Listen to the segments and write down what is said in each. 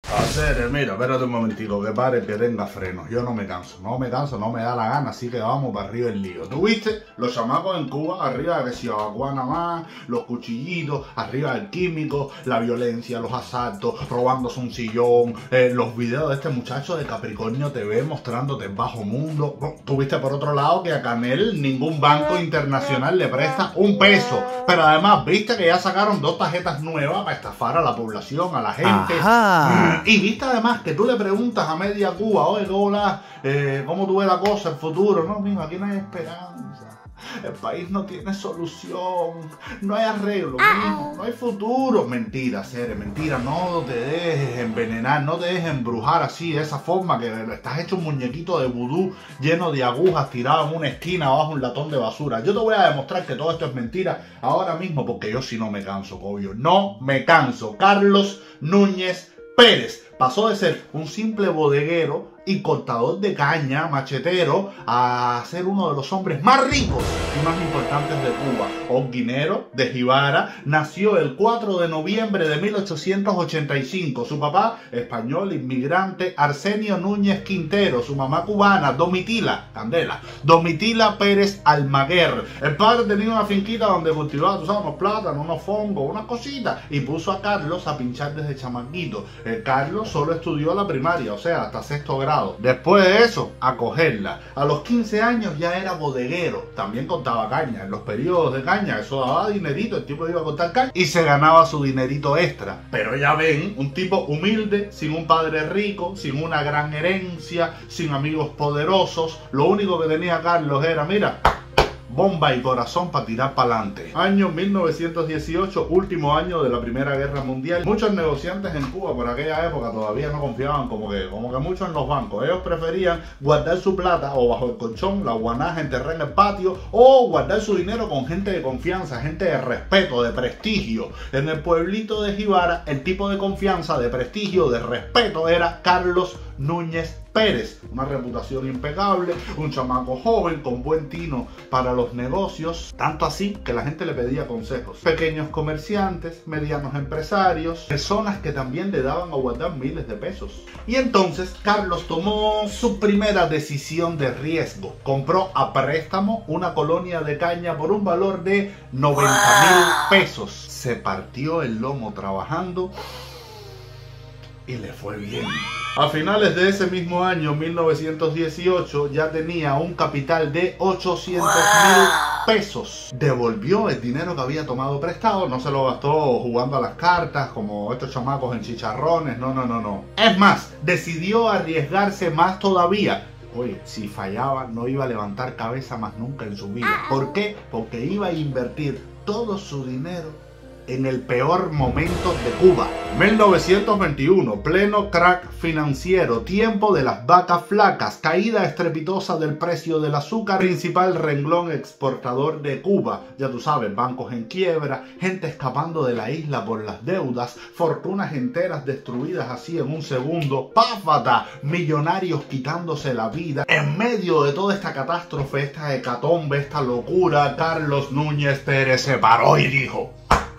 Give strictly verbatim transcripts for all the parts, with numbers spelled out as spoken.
Hacer, mira, espérate un momentico, que pare, que tenga freno. Yo no me canso, no me canso, no me da la gana, así que vamos para arriba el lío. ¿Tú viste? Los chamacos en Cuba, arriba de Chihuahua más, los cuchillitos, arriba del químico, la violencia, los asaltos, robándose un sillón, eh, los videos de este muchacho de Capricornio T V mostrándote el bajo mundo. Tú viste por otro lado que a Canel ningún banco internacional le presta un peso. Pero además, viste que ya sacaron dos tarjetas nuevas para estafar a la población, a la gente. Ajá. Y viste además que tú le preguntas a media Cuba, oye, hola, eh, ¿cómo tú ves la cosa, el futuro? No, mijo, aquí no hay esperanza. El país no tiene solución, no hay arreglo, mijo, no hay futuro. Mentira, Cere, mentira, no te dejes envenenar, no te dejes embrujar así, de esa forma, que estás hecho un muñequito de vudú lleno de agujas tirado en una esquina bajo un latón de basura. Yo te voy a demostrar que todo esto es mentira ahora mismo, porque yo sí no me canso, obvio, no me canso. Carlos Núñez Pérez pasó de ser un simple bodeguero y cortador de caña, machetero, a ser uno de los hombres más ricos y más importantes de Cuba. Holguinero de Jibara, nació el cuatro de noviembre de mil ochocientos ochenta y cinco. Su papá, español, inmigrante, Arsenio Núñez Quintero. Su mamá cubana, Domitila, Candela, Domitila Pérez Almaguer. El padre tenía una finquita donde cultivaba, tú sabes, unos plátanos, unos fongos, unas cositas, y puso a Carlos a pinchar desde chamaquito. El Carlos solo estudió la primaria, o sea, hasta sexto grado. Después de eso, a cogerla. A los quince años ya era bodeguero. También cortaba caña. En los periodos de caña, eso daba dinerito. El tipo iba a cortar caña y se ganaba su dinerito extra. Pero ya ven, un tipo humilde, sin un padre rico, sin una gran herencia, sin amigos poderosos. Lo único que tenía Carlos era, mira, bomba y corazón para tirar para adelante. Año mil novecientos dieciocho, último año de la Primera Guerra Mundial. Muchos negociantes en Cuba por aquella época todavía no confiaban, como que, como que mucho en los bancos. Ellos preferían guardar su plata o bajo el colchón, la guanaja enterrada en el patio, o guardar su dinero con gente de confianza, gente de respeto, de prestigio. En el pueblito de Jibara, el tipo de confianza, de prestigio, de respeto era Carlos Núñez Pérez. Una reputación impecable, un chamaco joven con buen tino para los negocios, tanto así que la gente le pedía consejos. Pequeños comerciantes, medianos empresarios, personas que también le daban a guardar miles de pesos. Y entonces Carlos tomó su primera decisión de riesgo. Compró a préstamo una colonia de caña por un valor de noventa mil pesos. Se partió el lomo trabajando y le fue bien. A finales de ese mismo año, mil novecientos dieciocho, ya tenía un capital de ochocientos mil pesos. Devolvió el dinero que había tomado prestado, no se lo gastó jugando a las cartas como estos chamacos en chicharrones, no, no, no, no. Es más, decidió arriesgarse más todavía. Oye, si fallaba no iba a levantar cabeza más nunca en su vida. ¿Por qué? Porque iba a invertir todo su dinero en el peor momento de Cuba. mil novecientos veintiuno, pleno crack financiero, tiempo de las vacas flacas, caída estrepitosa del precio del azúcar, principal renglón exportador de Cuba. Ya tú sabes, bancos en quiebra, gente escapando de la isla por las deudas, fortunas enteras destruidas así en un segundo, ¡páfata! Millonarios quitándose la vida. En medio de toda esta catástrofe, esta hecatombe, esta locura, Carlos Núñez Pérez se paró y dijo: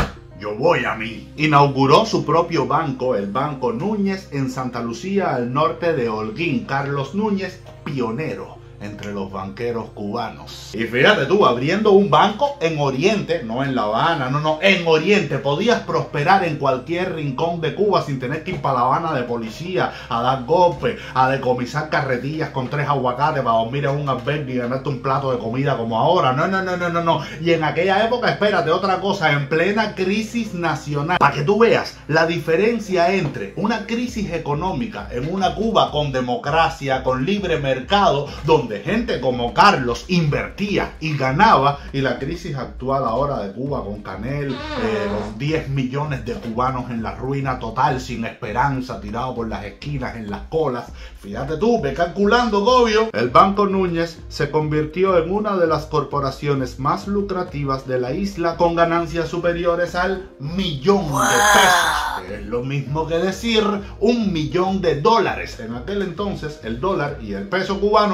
yo voy a mí. Inauguró su propio banco, el Banco Núñez, en Santa Lucía, al norte de Holguín. Carlos Núñez, pionero entre los banqueros cubanos. Y fíjate tú, abriendo un banco en Oriente, no en La Habana, no, no, en Oriente. Podías prosperar en cualquier rincón de Cuba sin tener que ir para La Habana de policía, a dar golpes, a decomisar carretillas con tres aguacates para dormir en un albergue y ganarte un plato de comida como ahora. No, no, no, no, no, no. Y en aquella época, espérate, otra cosa, en plena crisis nacional. Para que tú veas la diferencia entre una crisis económica en una Cuba con democracia, con libre mercado, donde de gente como Carlos invertía y ganaba, y la crisis actual ahora de Cuba con Canel, eh, los diez millones de cubanos en la ruina total, sin esperanza, tirados por las esquinas, en las colas. Fíjate tú, ve calculando, Gobio. El Banco Núñez se convirtió en una de las corporaciones más lucrativas de la isla, con ganancias superiores al millón de pesos. Es lo mismo que decir un millón de dólares. En aquel entonces el dólar y el peso cubano estaban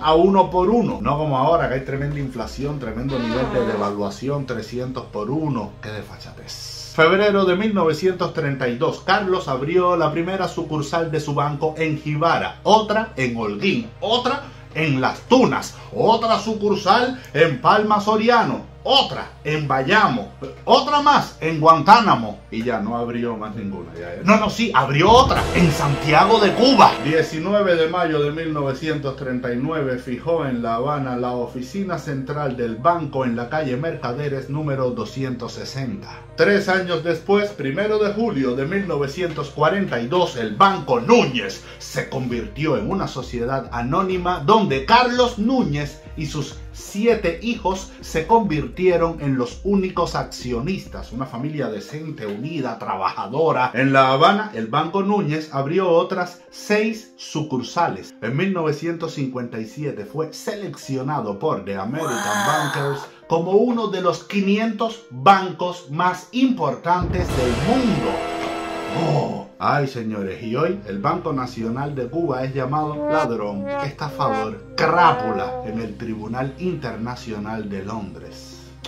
a uno por uno. No como ahora que hay tremenda inflación, tremendo nivel de devaluación, trescientos por uno. ¡Qué desfachatez! Febrero de mil novecientos treinta y dos, Carlos abrió la primera sucursal de su banco en Jibara, otra en Holguín, otra en Las Tunas, otra sucursal en Palma Soriano, otra en Bayamo, otra más en Guantánamo y ya no abrió más ninguna. Ya, ya. No, no, sí, abrió otra en Santiago de Cuba. diecinueve de mayo de mil novecientos treinta y nueve fijó en La Habana la oficina central del banco en la calle Mercaderes número doscientos sesenta. Tres años después, primero de julio de mil novecientos cuarenta y dos, el Banco Núñez se convirtió en una sociedad anónima donde Carlos Núñez y sus siete hijos se convirtieron en los únicos accionistas, una familia decente, unida, trabajadora. En La Habana, el Banco Núñez abrió otras seis sucursales. En mil novecientos cincuenta y siete fue seleccionado por The American Bankers como uno de los quinientos bancos más importantes del mundo. ¡Oh! Ay, señores, y hoy el Banco Nacional de Cuba es llamado ladrón, estafador, crápula en el Tribunal Internacional de Londres.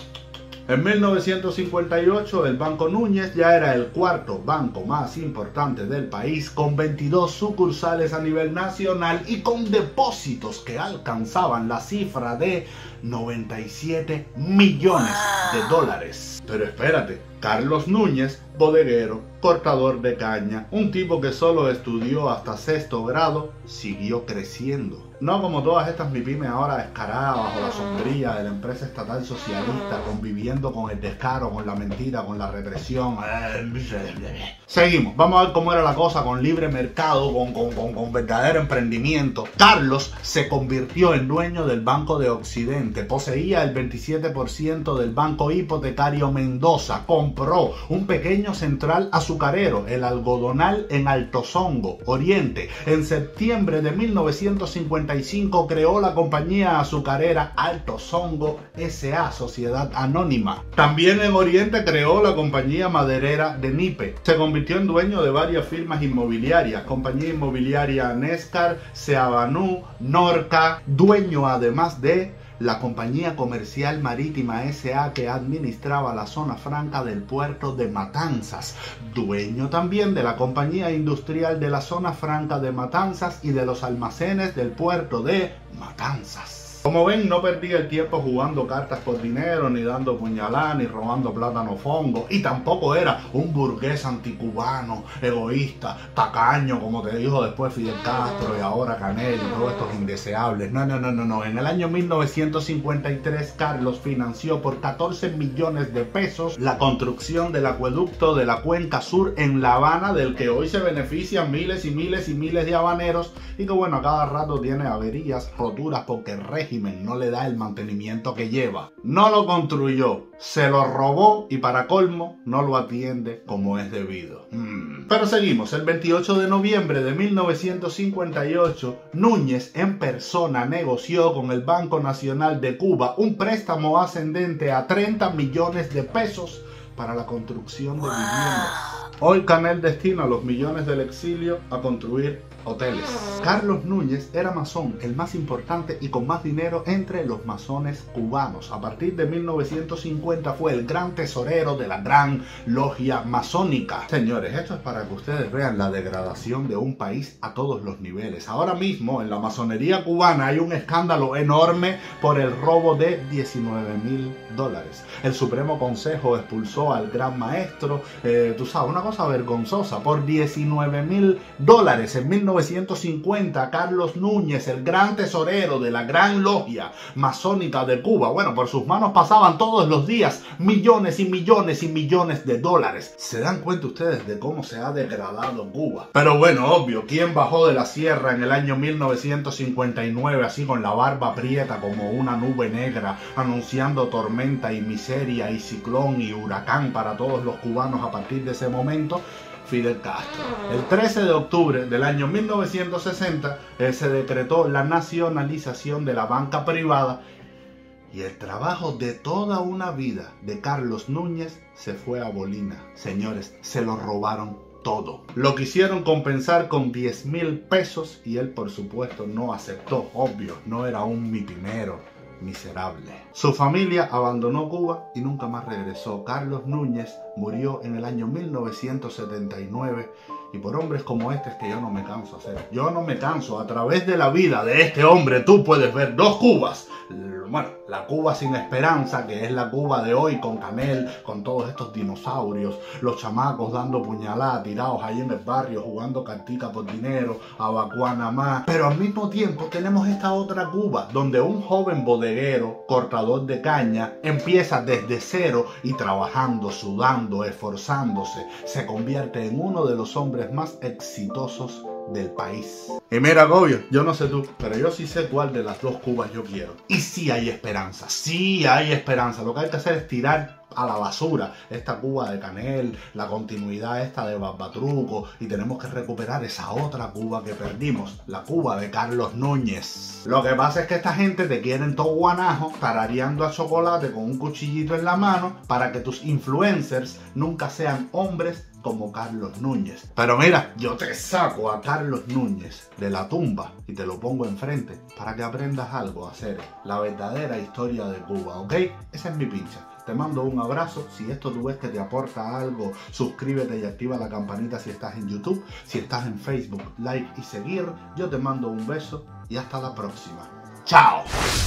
En mil novecientos cincuenta y ocho, el Banco Núñez ya era el cuarto banco más importante del país, con veintidós sucursales a nivel nacional y con depósitos que alcanzaban la cifra de noventa y siete millones de dólares. Pero espérate, Carlos Núñez, bodeguero, cortador de caña, un tipo que solo estudió hasta sexto grado, siguió creciendo. No como todas estas mipymes ahora descaradas bajo la sombrilla de la empresa estatal socialista, conviviendo con el descaro, con la mentira, con la represión. Seguimos, vamos a ver cómo era la cosa con libre mercado, con, con, con, con verdadero emprendimiento. Carlos se convirtió en dueño del Banco de Occidente, poseía el veintisiete por ciento del Banco Hipotecario Mendoza, compró un pequeño central azucarero, el Algodonal en Altozongo, Oriente. En septiembre de mil novecientos cincuenta y cinco creó la compañía azucarera Altozongo S A, Sociedad Anónima. También en Oriente creó la compañía maderera de Nipe. Se convirtió en dueño de varias firmas inmobiliarias, compañía inmobiliaria Nescar, Seabanú, Norca, dueño además de la compañía comercial marítima S A que administraba la zona franca del puerto de Matanzas, dueño también de la compañía industrial de la zona franca de Matanzas y de los almacenes del puerto de Matanzas. Como ven, no perdí el tiempo jugando cartas por dinero, ni dando puñalada, ni robando plátano fongo. Y tampoco era un burgués anticubano, egoísta, tacaño, como te dijo después Fidel Castro y ahora Canel y todos estos indeseables. No, no, no, no, no. En el año mil novecientos cincuenta y tres, Carlos financió por catorce millones de pesos la construcción del acueducto de la Cuenca Sur en La Habana, del que hoy se benefician miles y miles y miles de habaneros y que, bueno, a cada rato tiene averías, roturas, porque el régimen no le da el mantenimiento que lleva. No lo construyó, se lo robó y para colmo no lo atiende como es debido. Hmm. Pero seguimos. El veintiocho de noviembre de mil novecientos cincuenta y ocho, Núñez en persona negoció con el Banco Nacional de Cuba un préstamo ascendente a treinta millones de pesos para la construcción de viviendas. Hoy Canel destina los millones del exilio a construir hoteles. Carlos Núñez era masón, el más importante y con más dinero entre los masones cubanos. A partir de mil novecientos cincuenta fue el gran tesorero de la gran logia masónica. Señores, esto es para que ustedes vean la degradación de un país a todos los niveles. Ahora mismo en la masonería cubana hay un escándalo enorme por el robo de diecinueve mil dólares. El Supremo Consejo expulsó al gran maestro, eh, tú sabes, una cosa vergonzosa, por diecinueve mil dólares. En mil novecientos cincuenta, Carlos Núñez, el gran tesorero de la gran logia masónica de Cuba, bueno, por sus manos pasaban todos los días millones y millones y millones de dólares. ¿Se dan cuenta ustedes de cómo se ha degradado Cuba? Pero bueno, obvio, ¿quién bajó de la sierra en el año mil novecientos cincuenta y nueve así con la barba prieta como una nube negra, anunciando tormenta y miseria y ciclón y huracán para todos los cubanos a partir de ese momento? Fidel Castro. El trece de octubre del año mil novecientos sesenta eh, se decretó la nacionalización de la banca privada y el trabajo de toda una vida de Carlos Núñez se fue a bolina. Señores, se lo robaron todo. Lo quisieron compensar con diez mil pesos y él por supuesto no aceptó, obvio, no era un mitinero miserable. Su familia abandonó Cuba y nunca más regresó. Carlos Núñez murió en el año mil novecientos setenta y nueve y por hombres como este es que yo no me canso de hacer. Yo no me canso. A través de la vida de este hombre tú puedes ver dos Cubas. Bueno, la Cuba sin esperanza, que es la Cuba de hoy con Canel, con todos estos dinosaurios, los chamacos dando puñaladas, tirados ahí en el barrio, jugando cartica por dinero, abacuana más. Pero al mismo tiempo tenemos esta otra Cuba, donde un joven bodeguero, cortador de caña, empieza desde cero y trabajando, sudando, esforzándose, se convierte en uno de los hombres más exitosos del país. Y mira, Gobio, yo no sé tú, pero yo sí sé cuál de las dos Cubas yo quiero. Y sí hay esperanza, sí hay esperanza. Lo que hay que hacer es tirar a la basura esta Cuba de Canel, la continuidad esta de Barbatruco, y tenemos que recuperar esa otra Cuba que perdimos, la Cuba de Carlos Núñez. Lo que pasa es que esta gente te quieren todo guanajo, tarareando a chocolate con un cuchillito en la mano, para que tus influencers nunca sean hombres como Carlos Núñez. Pero mira, yo te saco a Carlos Núñez de la tumba y te lo pongo enfrente para que aprendas algo a hacer la verdadera historia de Cuba, ¿ok? Esa es mi pincha. Te mando un abrazo. Si esto tú ves que te aporta algo, suscríbete y activa la campanita si estás en YouTube. Si estás en Facebook, like y seguir. Yo te mando un beso y hasta la próxima. ¡Chao!